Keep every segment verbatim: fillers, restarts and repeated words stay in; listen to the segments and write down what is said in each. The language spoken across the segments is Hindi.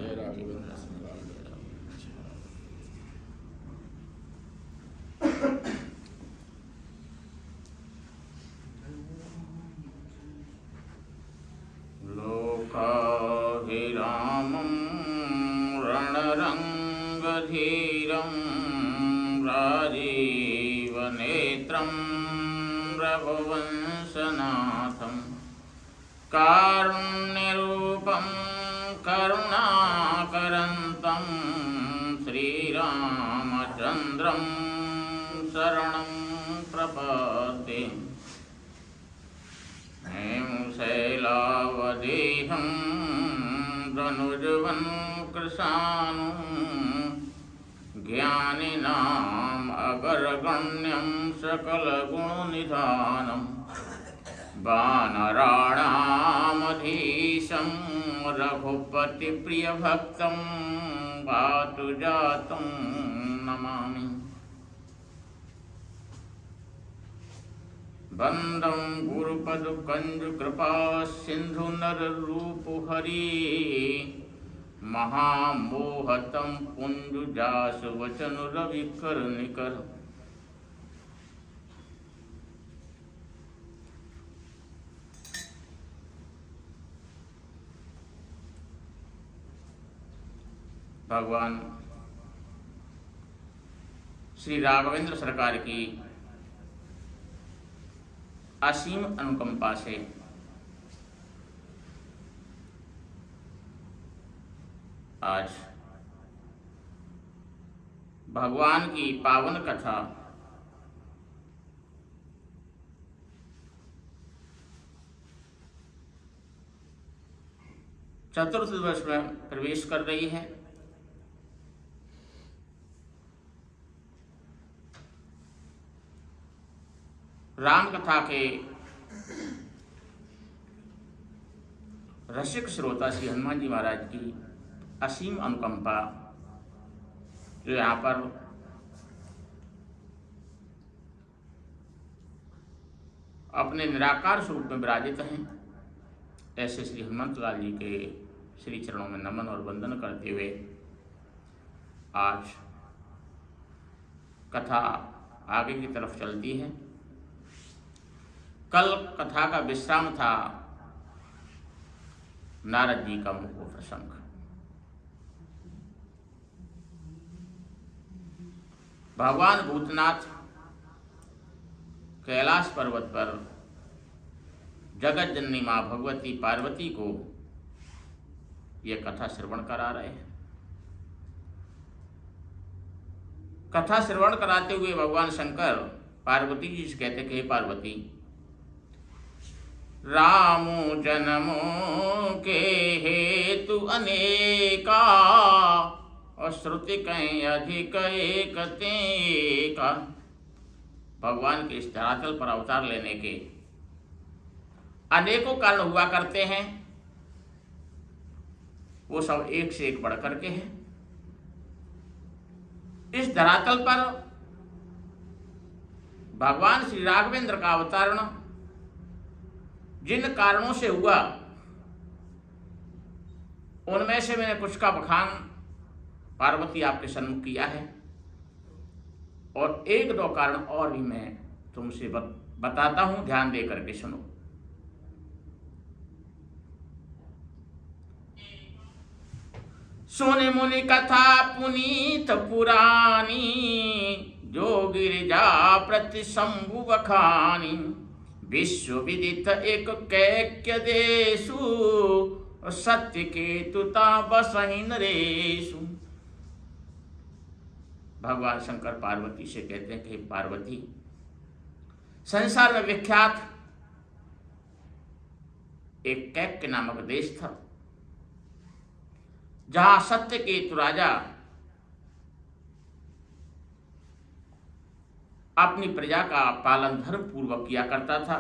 जय राघवेंद्र सम्राट। लोकाभिरामं रणरङ्गधीरं राजीवनेत्रं रघुवंशनाथं कारुण्यरूपं करुणाकरन्तं श्रीरामचन्द्रं शरणं प्रपद्ये। हेमशैलावदेहं धनुजवन् कृशानं ज्ञानिनाम् अगरगण्यं सकलगुणनिधानं वानराणामधीशं रघुपतिप्रियभक्तं पातुजातं नमामि। बंदं गुरुपद कंज कृपा सिंधु नर रूप हरि महामोहतं पुंज जास वचन रवि कर निकर। भगवान श्री राघवेंद्र सरकार की असीम अनुकंपा से आज भगवान की पावन कथा चतुर्थ दिवस में प्रवेश कर रही है। राम कथा के रसिक श्रोता श्री हनुमान जी महाराज की असीम अनुकंपा जो यहाँ पर अपने निराकार स्वरूप में विराजित हैं, ऐसे श्री हनुमंत लाल जी के श्री चरणों में नमन और वंदन करते हुए आज कथा आगे की तरफ चलती है। कल कथा का विश्राम था नारद जी का मुख प्रसंग। भगवान भूतनाथ कैलाश पर्वत पर जगत जननी मां भगवती पार्वती को यह कथा श्रवण करा रहे हैं। कथा श्रवण कराते हुए भगवान शंकर पार्वती जी से कहते कि हे पार्वती, रामो जन्मो के हेतु अनेका और श्रुति कहीं अधिक एक तेका। भगवान के इस धरातल पर अवतार लेने के अनेकों कारण हुआ करते हैं, वो सब एक से एक बढ़ करके हैं। इस धरातल पर भगवान श्री राघवेंद्र का अवतरण जिन कारणों से हुआ उनमें से मैंने कुछ का बखान पार्वती आपके सम्मुख किया है, और एक दो कारण और भी मैं तुमसे बताता हूं, ध्यान दे करके सुनो। सोने मुनि कथा पुनीत पुरानी, जो गिरिजा प्रति शंभु बखानी। विश्व विदित एक कैक्य देशु, सत्य केतुता बसहि नरेशु। भगवान शंकर पार्वती से कहते हैं कि पार्वती, संसार में विख्यात एक कैक्य नामक देश था, जहां सत्य केतु राजा अपनी प्रजा का पालन धर्म पूर्वक किया करता था।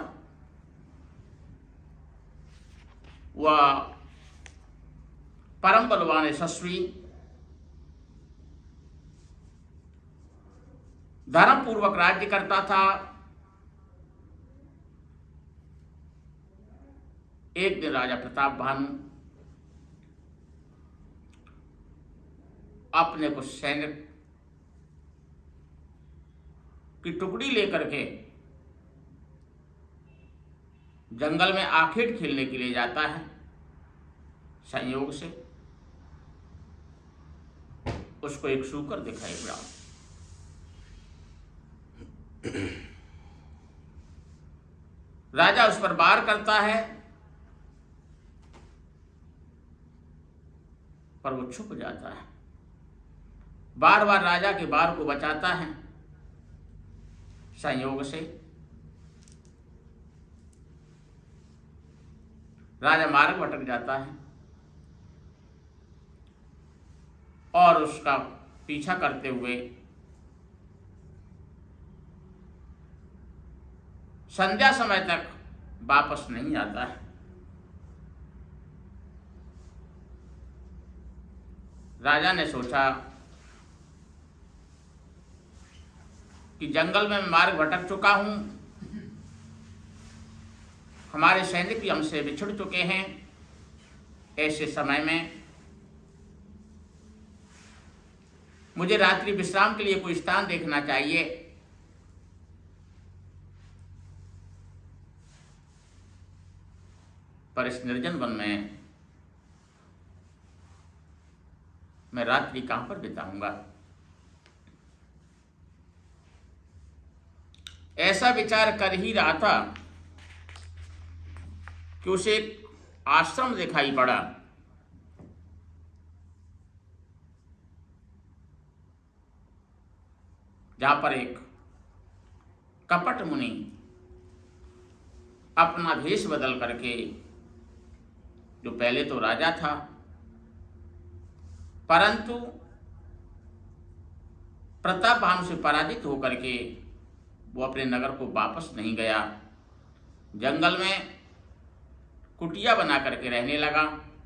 वह परम बलवान यशस्वी धर्म पूर्वक राज्य करता था। एक दिन राजा प्रताप भानु अपने कुछ सैनिक की टुकड़ी लेकर के जंगल में आखेट खेलने के लिए जाता है। संयोग से उसको एक सूकर दिखाई पड़ा। राजा उस पर वार करता है, पर वो छुप जाता है। बार बार राजा के वार को बचाता है। संयोग से राजा मार्ग भटक जाता है और उसका पीछा करते हुए संध्या समय तक वापस नहीं आता है। राजा ने सोचा कि जंगल में मार्ग भटक चुका हूं, हमारे सैनिक भी हमसे बिछुड़ चुके हैं। ऐसे समय में मुझे रात्रि विश्राम के लिए कोई स्थान देखना चाहिए। पर इस निर्जन वन में मैं रात्रि कहां पर बिताऊंगा? ऐसा विचार कर ही रहा था कि उसे एक आश्रम दिखाई पड़ा। जहां पर एक कपट मुनि अपना भेष बदल करके, जो पहले तो राजा था परंतु प्रताप भानु से पराजित होकर के वो अपने नगर को वापस नहीं गया, जंगल में कुटिया बना करके रहने लगा।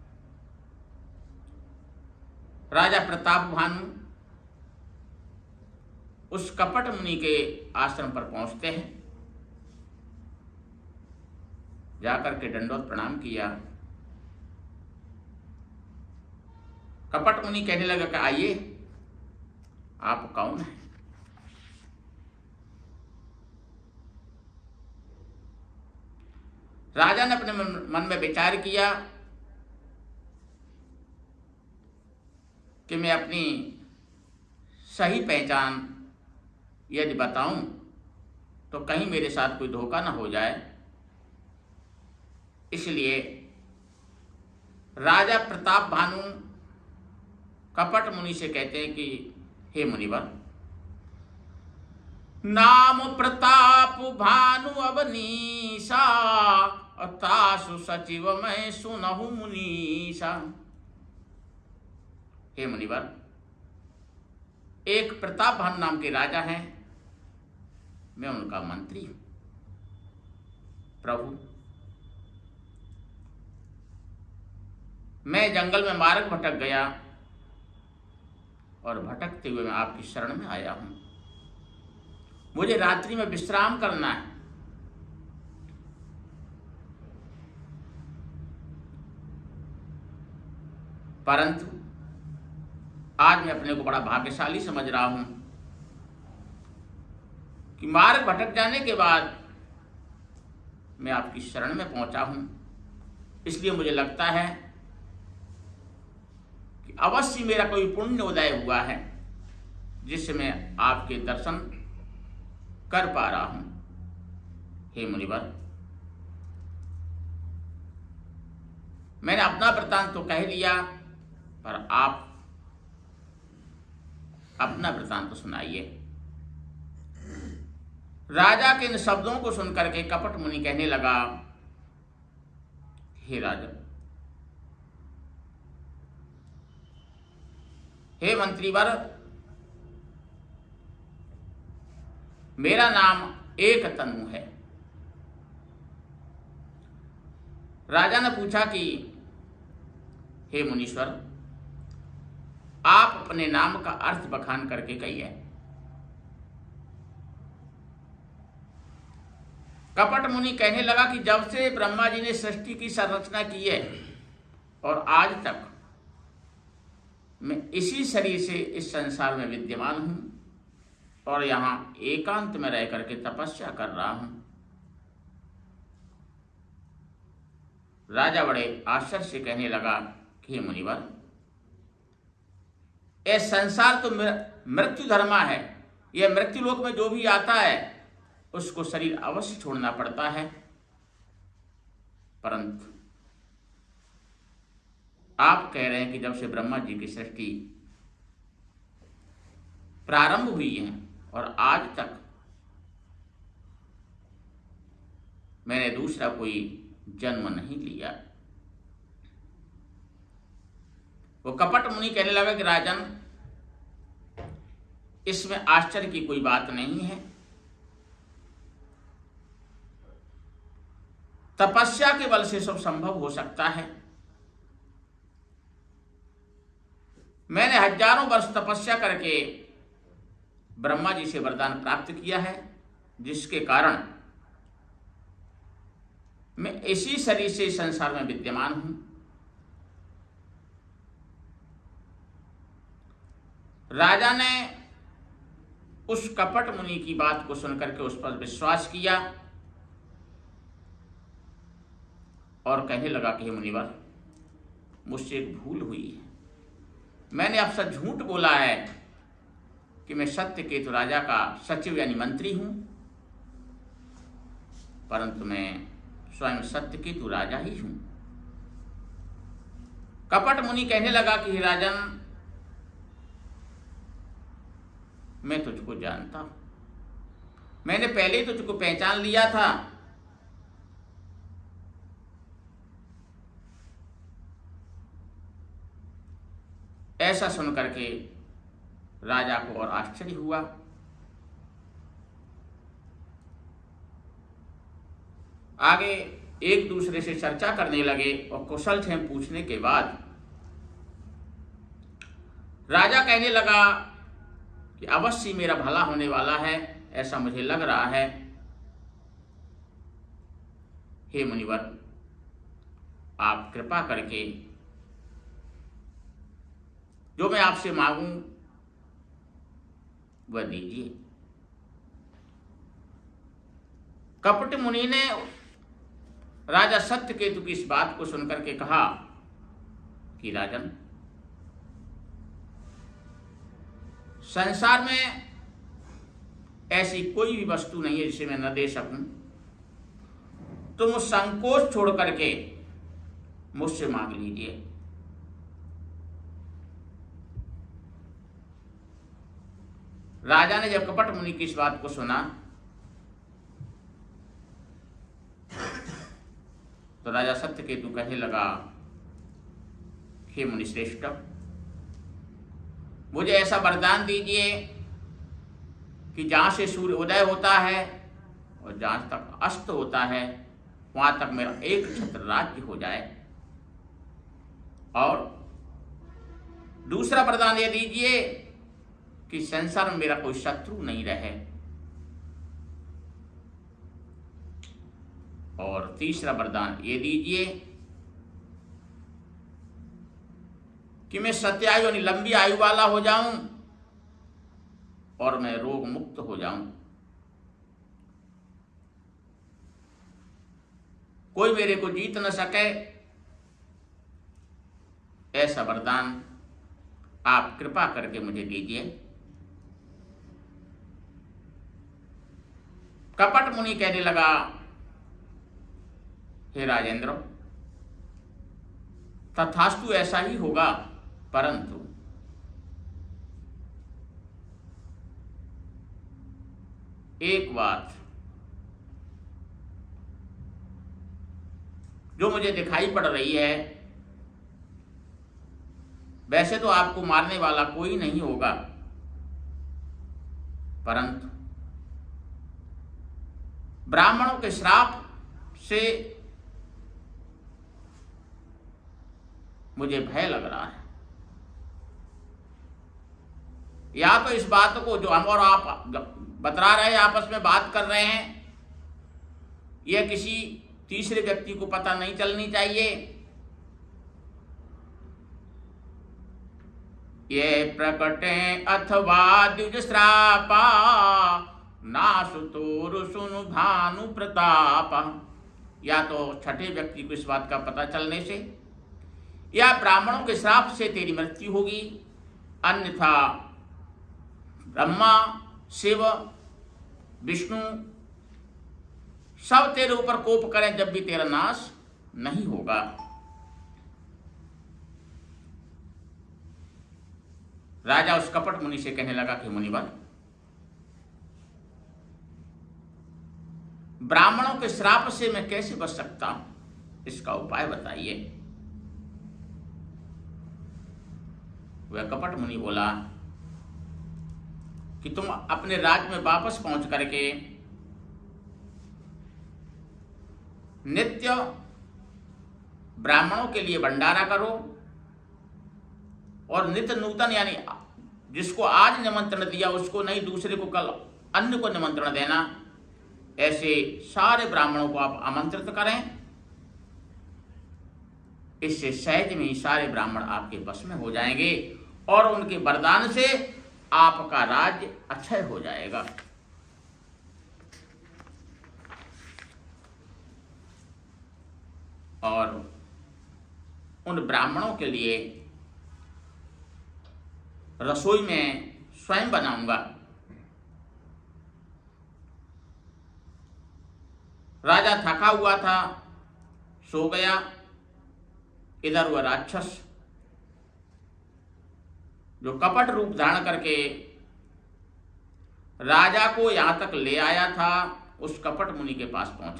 राजा प्रताप भानु उस कपट मुनि के आश्रम पर पहुंचते हैं। जाकर के दंडवत प्रणाम किया। कपट मुनि कहने लगा कि आइए, आप कौन हैं? राजा ने अपने मन में विचार किया कि मैं अपनी सही पहचान यदि बताऊं तो कहीं मेरे साथ कोई धोखा ना हो जाए। इसलिए राजा प्रताप भानु कपट मुनि से कहते हैं कि हे मुनिवर, नाम प्रताप भानु अवनीशा, तासु सचिव मैं सुनहु मुनीसा। हे मुनिवर, एक प्रताप भानु नाम के राजा हैं, मैं उनका मंत्री हूं। प्रभु, मैं जंगल में मार्ग भटक गया और भटकते हुए मैं आपकी शरण में आया हूं। मुझे रात्रि में विश्राम करना है। परंतु आज मैं अपने को बड़ा भाग्यशाली समझ रहा हूं कि मार्ग भटक जाने के बाद मैं आपकी शरण में पहुंचा हूं। इसलिए मुझे लगता है कि अवश्य मेरा कोई पुण्य उदय हुआ है जिससे मैं आपके दर्शन कर पा रहा हूं। हे मुनिवर, मैंने अपना वृत्तांत तो कह लिया, पर आप अपना वृत्तांत तो सुनाइए। राजा के इन शब्दों को सुनकर के कपट मुनि कहने लगा, हे राजा, हे मंत्रीवर, मेरा नाम एक तनु है। राजा ने पूछा कि हे मुनीश्वर, आप अपने नाम का अर्थ बखान करके कहिए। कपट मुनि कहने लगा कि जब से ब्रह्मा जी ने सृष्टि की संरचना की है और आज तक मैं इसी शरीर से इस संसार में विद्यमान हूं और यहां एकांत में रह करके तपस्या कर रहा हूं। राजा बड़े आश्चर्य से कहने लगा कि हे मुनिवर, ये संसार तो मृत्यु धर्मा है, यह मृत्यु लोक में जो भी आता है उसको शरीर अवश्य छोड़ना पड़ता है, परंतु आप कह रहे हैं कि जब से ब्रह्मा जी की सृष्टि प्रारंभ हुई है और आज तक मैंने दूसरा कोई जन्म नहीं लिया। वो कपट मुनि कहने लगा कि राजन, इसमें आश्चर्य की कोई बात नहीं है। तपस्या के बल से सब संभव हो सकता है। मैंने हजारों वर्ष तपस्या करके ब्रह्मा जी से वरदान प्राप्त किया है, जिसके कारण मैं इसी शरीर से संसार में विद्यमान हूं। राजा ने उस कपट मुनि की बात को सुनकर के उस पर विश्वास किया और कहने लगा कि हे मुनिवर, मुझसे एक भूल हुई है। मैंने आपसे झूठ बोला है कि मैं सत्यकेतु राजा का सचिव यानी मंत्री हूं, परंतु मैं स्वयं सत्यकेतु राजा ही हूं। कपट मुनि कहने लगा कि हे राजन, मैं तुझको जानता हूं, मैंने पहले ही तुझको पहचान लिया था। ऐसा सुनकर के राजा को और आश्चर्य हुआ। आगे एक दूसरे से चर्चा करने लगे और कुशल क्षेम पूछने के बाद राजा कहने लगा कि अवश्य मेरा भला होने वाला है, ऐसा मुझे लग रहा है। हे मुनिवर, आप कृपा करके जो मैं आपसे मांगूं वह दीजिए। कपट मुनि ने राजा सत्यकेतु की इस बात को सुनकर के कहा कि राजन, संसार में ऐसी कोई भी वस्तु नहीं है जिसे मैं न दे सकूं। तुम संकोच छोड़ करके मुझसे मांग लीजिए। राजा ने जब कपट मुनि की इस बात को सुना तो राजा सत्यकेतु कहने लगा, हे मुनि श्रेष्ठ, मुझे ऐसा वरदान दीजिए कि जहां से सूर्य उदय होता है और जहां तक अस्त होता है वहां तक मेरा एक छत्र राज्य हो जाए, और दूसरा वरदान यह दीजिए कि संसार में मेरा कोई शत्रु नहीं रहे, और तीसरा वरदान ये दीजिए कि मैं सत्यायु यानी लंबी आयु वाला हो जाऊं और मैं रोग मुक्त हो जाऊं, कोई मेरे को जीत न सके, ऐसा वरदान आप कृपा करके मुझे दीजिए। कपट मुनि कहने लगा, हे राजेंद्र, तथास्तु ऐसा ही होगा, परंतु एक बात जो मुझे दिखाई पड़ रही है, वैसे तो आपको मारने वाला कोई नहीं होगा, परंतु ब्राह्मणों के श्राप से मुझे भय लग रहा है। या तो इस बात को जो हम और आप बतला रहे हैं, आपस में बात कर रहे हैं, यह किसी तीसरे व्यक्ति को पता नहीं चलनी चाहिए, ये प्रकटे अथवा द्विज श्रापा, नासुतोरु सुनु भानु प्रतापा। या तो छठे व्यक्ति को इस बात का पता चलने से, या ब्राह्मणों के श्राप से तेरी मृत्यु होगी, अन्यथा ब्रह्मा, शिव, विष्णु सब तेरे ऊपर कोप करें जब भी तेरा नाश नहीं होगा। राजा उस कपट मुनि से कहने लगा कि मुनिवर, ब्राह्मणों के श्राप से मैं कैसे बच सकता हूं, इसका उपाय बताइए। वह कपट मुनि बोला कि तुम अपने राज्य में वापस पहुंच करके नित्य ब्राह्मणों के लिए भंडारा करो, और नित्य नूतन यानी जिसको आज निमंत्रण दिया उसको नहीं, दूसरे को कल अन्य को निमंत्रण देना। ऐसे सारे ब्राह्मणों को आप आमंत्रित करें। इससे सहज में ही सारे ब्राह्मण आपके वश में हो जाएंगे और उनके वरदान से आपका राज्य अक्षय हो जाएगा। और उन ब्राह्मणों के लिए रसोई में स्वयं बनाऊंगा। राजा थका हुआ था, सो गया। इधर वह राक्षस जो कपट रूप धारण करके राजा को यहां तक ले आया था, उस कपट मुनि के पास पहुंचा।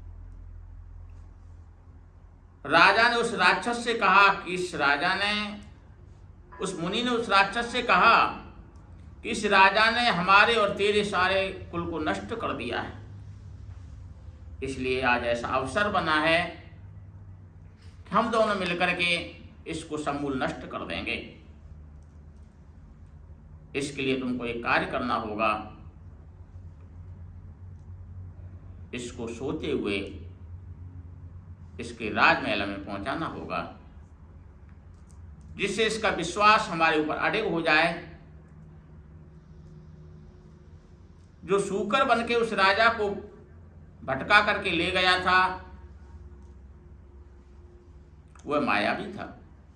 राजा ने उस राक्षस से कहा कि इस राजा ने उस मुनि ने उस राक्षस से कहा कि इस राजा ने हमारे और तेरे सारे कुल को नष्ट कर दिया है, इसलिए आज ऐसा अवसर बना है कि हम दोनों मिलकर के इसको समूल नष्ट कर देंगे। इसके लिए तुमको एक कार्य करना होगा, इसको सोते हुए इसके राजमहल में पहुंचाना होगा, जिससे इसका विश्वास हमारे ऊपर अडिग हो जाए। जो सूकर बन के उस राजा को भटका करके ले गया था वह मायावी था।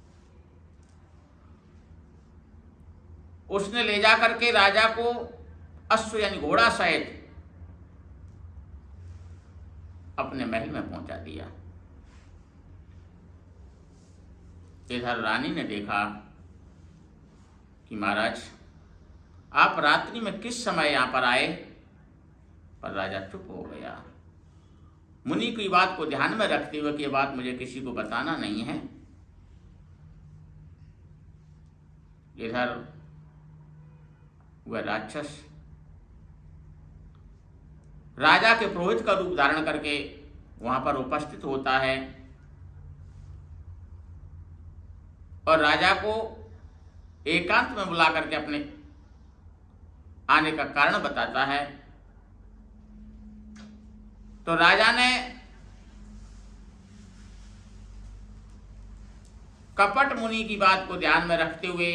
उसने ले जा करके राजा को अश्व यानी घोड़ा सहित अपने महल में पहुंचा दिया। इधर रानी ने देखा कि महाराज आप रात्रि में किस समय यहां पर आए, पर राजा चुप हो गया। मुनि की बात को ध्यान में रखते हुए कि यह बात मुझे किसी को बताना नहीं है। इधर वह राक्षस राजा के पुरोहित का रूप धारण करके वहां पर उपस्थित होता है और राजा को एकांत में बुला करके अपने आने का कारण बताता है। तो राजा ने कपट मुनि की बात को ध्यान में रखते हुए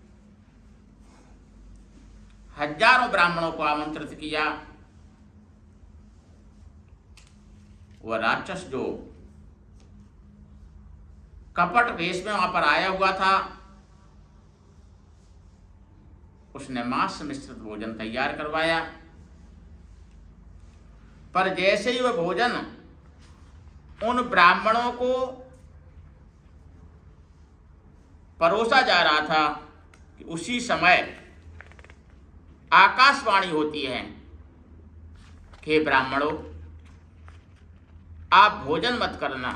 हजारों ब्राह्मणों को आमंत्रित किया। वह राक्षस जो कपट वेश में वहां पर आया हुआ था, उसने मांस मिश्रित भोजन तैयार करवाया। पर जैसे ही वह भोजन उन ब्राह्मणों को परोसा जा रहा था कि उसी समय आकाशवाणी होती है कि ब्राह्मणों आप भोजन मत करना,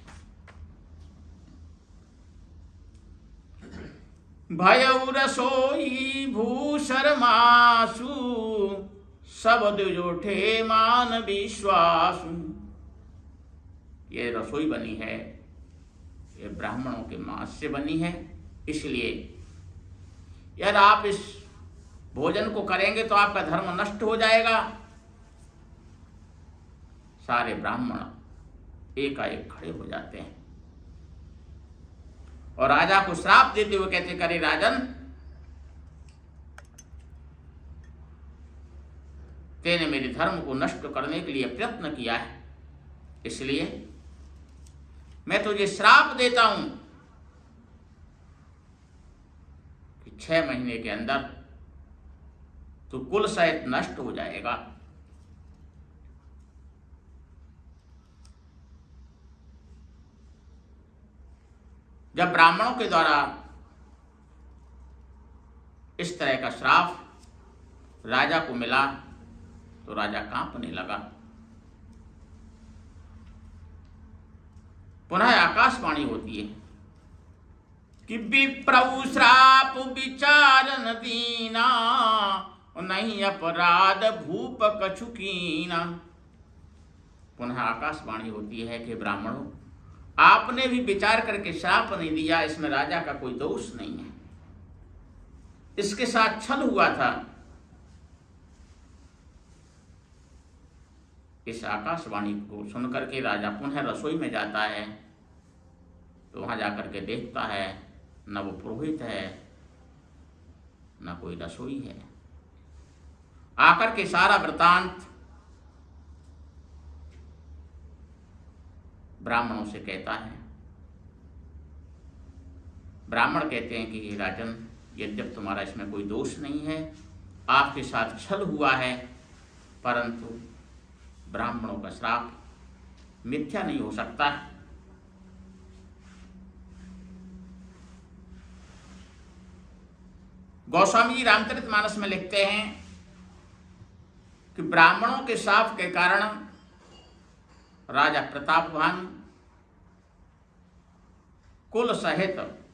भयउ रसोई भूषर मासु, शब्द जोठे मान विश्वासु। ये रसोई बनी है, ये ब्राह्मणों के मांस से बनी है, इसलिए यदि आप इस भोजन को करेंगे तो आपका धर्म नष्ट हो जाएगा। सारे ब्राह्मण एकाएक खड़े हो जाते हैं और राजा को श्राप देते हुए कहते, करे राजन, तेने मेरे धर्म को नष्ट करने के लिए प्रयत्न किया है, इसलिए मैं तुझे श्राप देता हूं कि छह महीने के अंदर तू कुल सहित नष्ट हो जाएगा। जब ब्राह्मणों के द्वारा इस तरह का श्राप राजा को मिला तो राजा कांपने लगा। पुनः आकाशवाणी होती है कि विप्रभु श्राप विचारन दीना, नहीं अपराध भूप कछु कीना। पुनः आकाशवाणी होती है कि ब्राह्मणों, आपने भी विचार करके श्राप नहीं दिया, इसमें राजा का कोई दोष नहीं है, इसके साथ छल हुआ था। इस आकाशवाणी को सुनकर के राजा पुनः रसोई में जाता है, तो वहां जाकर के देखता है न वो पुरोहित है न कोई रसोई है। आकर के सारा वृतांत ब्राह्मणों से कहता है। ब्राह्मण कहते हैं कि राजन, यद्यप तुम्हारा इसमें कोई दोष नहीं है, आपके साथ छल हुआ है, परंतु ब्राह्मणों का श्राप मिथ्या नहीं हो सकता। गोस्वामी जी रामचरितमानस में लिखते हैं कि ब्राह्मणों के श्राप के कारण राजा प्रतापवान कुल सहित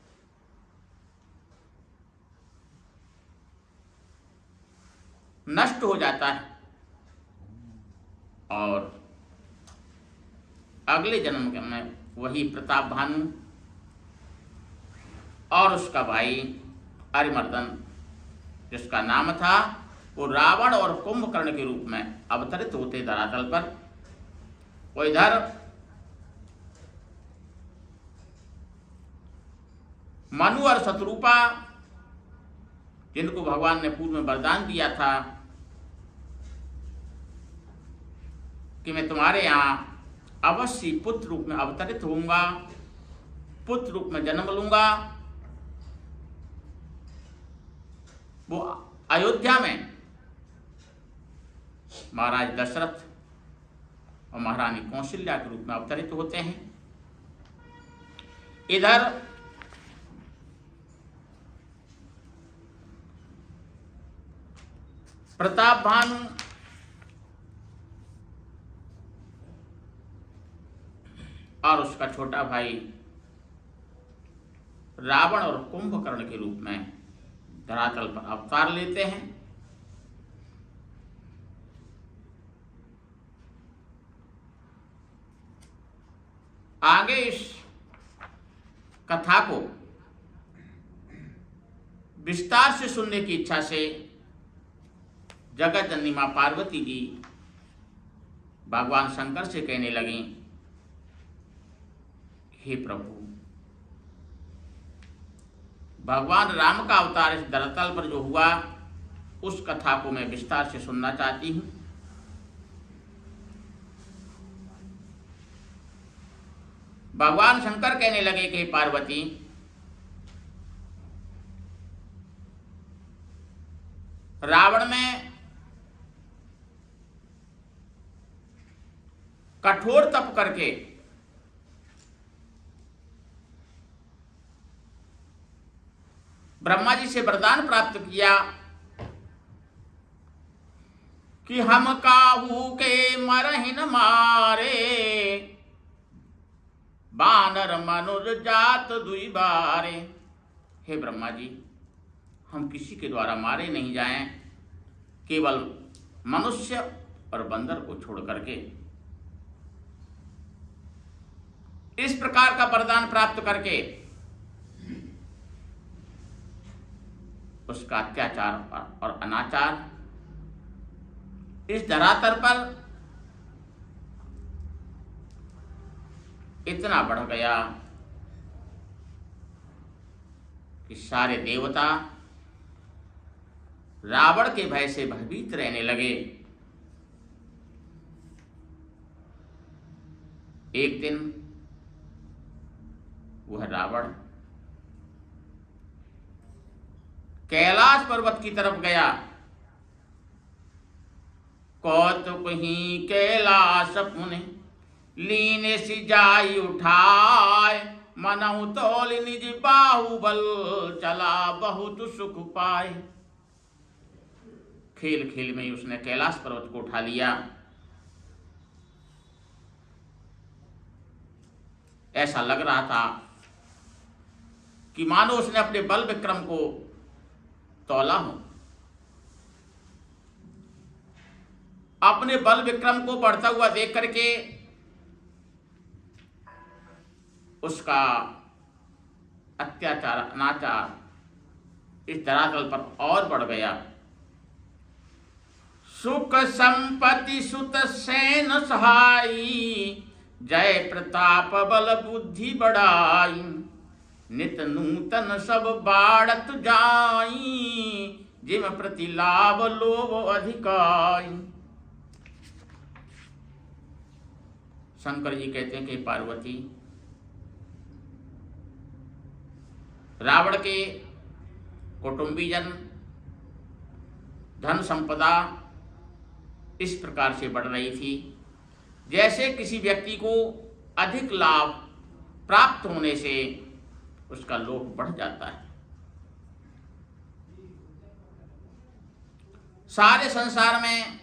नष्ट हो जाता है और अगले जन्म में वही प्रताप भानु और उसका भाई अरिमर्दन, जिसका नाम था, वो रावण और कुंभकर्ण के रूप में अवतरित होते धरातल पर। वो इधर मनु और शत्रुपा, जिनको भगवान ने पूर्व में वरदान दिया था कि मैं तुम्हारे यहाँ अवश्य पुत्र रूप में अवतरित होऊंगा, पुत्र रूप में जन्म लूंगा, वो अयोध्या में महाराज दशरथ और महारानी कौशल्या के रूप में अवतरित होते हैं। इधर प्रताप भानु और उसका छोटा भाई रावण और कुंभकर्ण के रूप में धरातल पर अवतार लेते हैं। आगे इस कथा को विस्तार से सुनने की इच्छा से जगत जननी मां पार्वती जी भगवान शंकर से कहने लगी, हे प्रभु, भगवान राम का अवतार इस धरातल पर जो हुआ उस कथा को मैं विस्तार से सुनना चाहती हूँ। भगवान शंकर कहने लगे कि पार्वती, रावण में कठोर तप करके ब्रह्मा जी से वरदान प्राप्त किया कि हम काहू के मरहि न मारे, बानर मनुर जात दुई बारे। हे ब्रह्मा जी, हम किसी के द्वारा मारे नहीं जाएं, केवल मनुष्य और बंदर को छोड़ करके। इस प्रकार का वरदान प्राप्त करके उसका अत्याचार और अनाचार इस धरातल पर इतना बढ़ गया कि सारे देवता रावण के भय से भयभीत रहने लगे। एक दिन वह रावण कैलाश पर्वत की तरफ गया। कौतुक ही कैलाश पुनि लीने सी जाई उठाए, मनहु तौल निज बाहुबल चला बहुत सुख पाए। खेल खेल में ही उसने कैलाश पर्वत को उठा लिया। ऐसा लग रहा था कि मानो उसने अपने बल विक्रम को तौला हो। अपने बल विक्रम को बढ़ता हुआ देख करके उसका अत्याचार अनाचार इस धरातल पर और बढ़ गया। सुख संपत्ति सुत सेन सहाई, जय प्रताप बल बुद्धि बढ़ाई। नित नूतन सब बाढ़त जाई, जिम प्रति लाभ लोभ अधिकाई। शंकर जी कहते हैं कि पार्वती, रावण के कुटुंबीजन धन संपदा इस प्रकार से बढ़ रही थी जैसे किसी व्यक्ति को अधिक लाभ प्राप्त होने से उसका लोभ बढ़ जाता है। सारे संसार में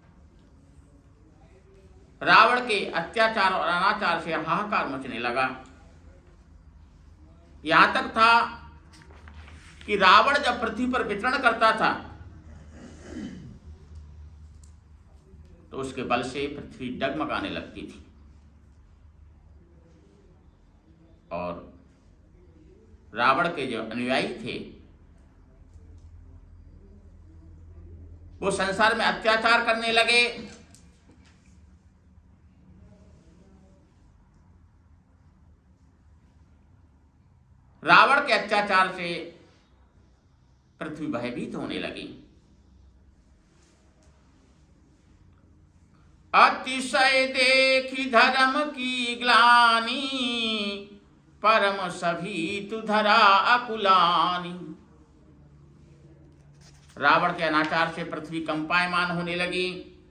रावण के अत्याचार और अनाचार से हाहाकार मचने लगा। यहां तक था कि रावण जब पृथ्वी पर विचरण करता था तो उसके बल से पृथ्वी डगमगाने लगती थी और रावण के जो अनुयायी थे वो संसार में अत्याचार करने लगे। रावण के अत्याचार से पृथ्वी भयभीत होने लगी। अतिशय देखी धर्म की ग्लानि, परम सभी तु धरा अकुलानी। रावण के अनाचार से पृथ्वी कंपायमान होने लगी।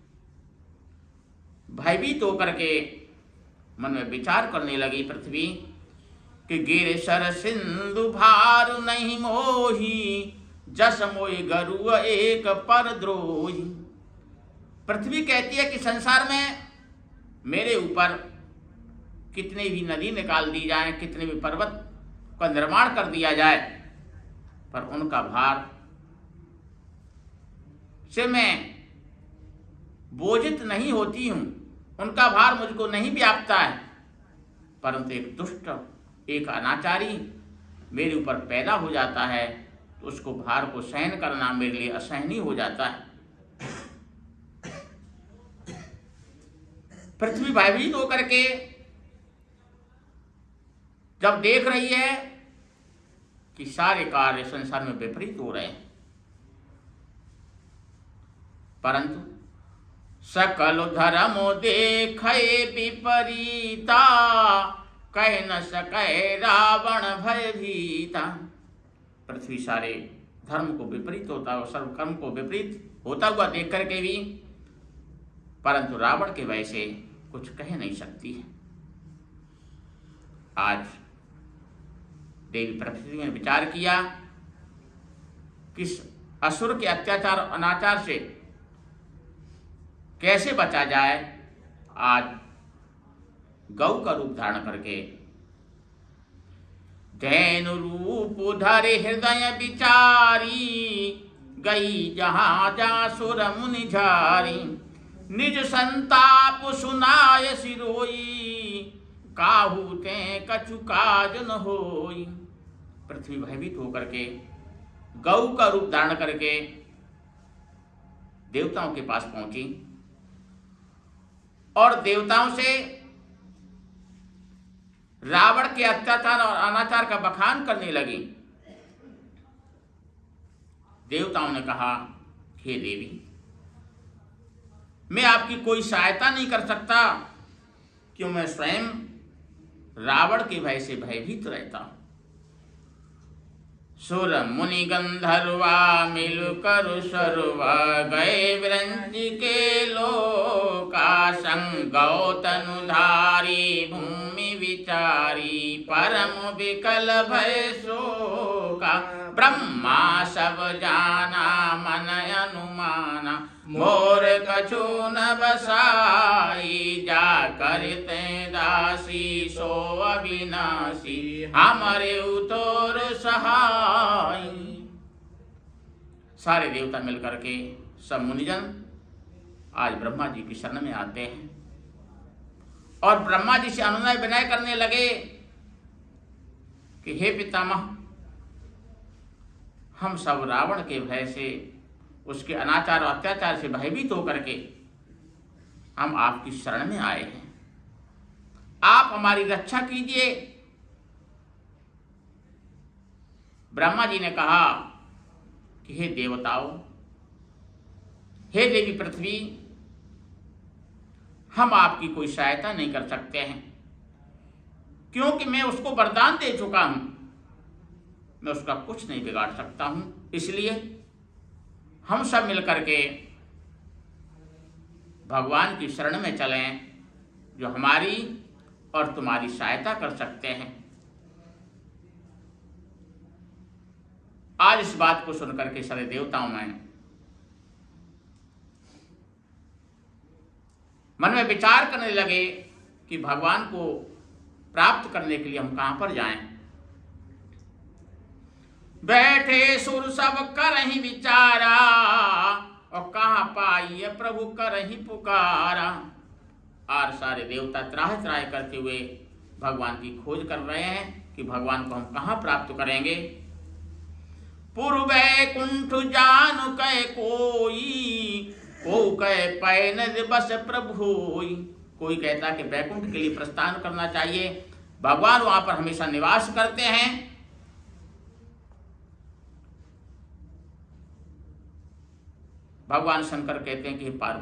भयभीत होकर के मन में विचार करने लगी पृथ्वी कि गिर सर सिंधु भार नहीं मोही, जस मोहि गरु एक पर द्रोही। पृथ्वी कहती है कि संसार में मेरे ऊपर कितनी भी नदी निकाल दी जाए, कितने भी पर्वत का निर्माण कर दिया जाए, पर उनका भार से मैं बोझित नहीं होती हूं, उनका भार मुझको नहीं व्यापता है। परंतु एक दुष्ट, एक अनाचारी मेरे ऊपर पैदा हो जाता है तो उसको भार को सहन करना मेरे लिए असहनीय हो जाता है। पृथ्वी भयभीत होकर के जब देख रही है कि सारे कार्य संसार में विपरीत हो रहे हैं, परंतु सकल धर्म देखे विपरीता, कह न सके रावण भयभीता। पृथ्वी सारे धर्म को विपरीत होता है, सर्व कर्म को विपरीत होता हुआ देख करके भी परंतु रावण के भय से कुछ कह नहीं सकती है। आज देवी प्रकृति ने विचार किया कि असुर के अत्याचार और अनाचार से कैसे बचा जाए। आज गौ का रूप धारण करके धैनु रूप धरे हृदय विचारी, गई जहां जा सुर मुनि झारी। निज संताप सुनाय सिरोई, काहू ते कछु काज न होई। पृथ्वी भयभीत होकर के गौ का रूप धारण करके देवताओं के पास पहुंची और देवताओं से रावण के अत्याचार और अनाचार का बखान करने लगी। देवताओं ने कहा, हे देवी, मैं आपकी कोई सहायता नहीं कर सकता, क्यों मैं स्वयं रावण के भय से भयभीत रहता हूं। सुर मुनि गंधर्वा मिल कर सर्वा गए विरंज के लोका संगौ तनुधारी भूमि विचारी परम विकल भय शोका। ब्रह्मा सब जाना मन अनुमाना मोर कछु न बसाई। जा करते दासी सो अविनाशी हमारे उतोर सहाय। सारे देवता मिलकर के सब मुनिजन आज ब्रह्मा जी की शरण में आते हैं और ब्रह्मा जी से अनुनय विनय करने लगे कि हे पितामह, हम सब रावण के भय से, उसके अनाचार और अत्याचार से भयभीत होकर के हम आपकी शरण में आए हैं, आप हमारी रक्षा कीजिए। ब्रह्मा जी ने कहा कि हे देवताओं, हे देवी पृथ्वी, हम आपकी कोई सहायता नहीं कर सकते हैं, क्योंकि मैं उसको वरदान दे चुका हूं, मैं उसका कुछ नहीं बिगाड़ सकता हूं। इसलिए हम सब मिलकर के भगवान की शरण में चलें, जो हमारी और तुम्हारी सहायता कर सकते हैं। आज इस बात को सुनकर के सारे देवताओं में मन में विचार करने लगे कि भगवान को प्राप्त करने के लिए हम कहां पर जाएं। बैठे सुर सब करहि विचारा और कहां पाइए प्रभु करहि पुकारा। और सारे देवता त्राह त्राह करते हुए भगवान की खोज कर रहे हैं कि भगवान को हम कहां प्राप्त करेंगे। पूर्वे कुंठ जान कै कोई, को कै पैन बस प्रभुई। कोई कहता कि बैकुंठ के लिए प्रस्थान करना चाहिए, भगवान वहां पर हमेशा निवास करते हैं। भगवान शंकर कहते हैं कि पार्वती